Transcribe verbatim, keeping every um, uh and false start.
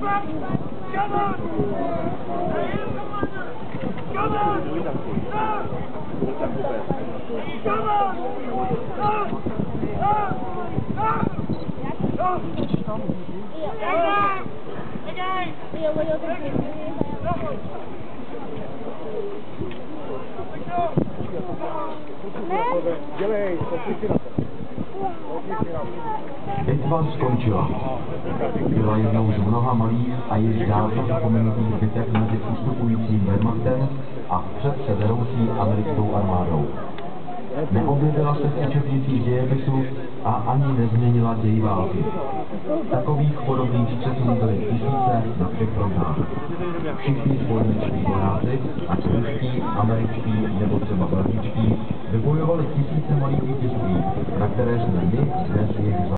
Bitva skončila. Byla jednou z mnoha malých a již dávno zapomenutých bitev mezi ustupujícím Wehrmachtem a před se deroucí americkou armádou. Neobjevila se v učebnicích dějepisu a ani nezměnila děj války. Takových podobných střetů byly tisíce na všech frontách. Všichni spojenečtí vojáci, ať ruští, američtí nebo třeba belgičtí, vybojovali tisíce malých vítězství, na které jsme my dnes jejich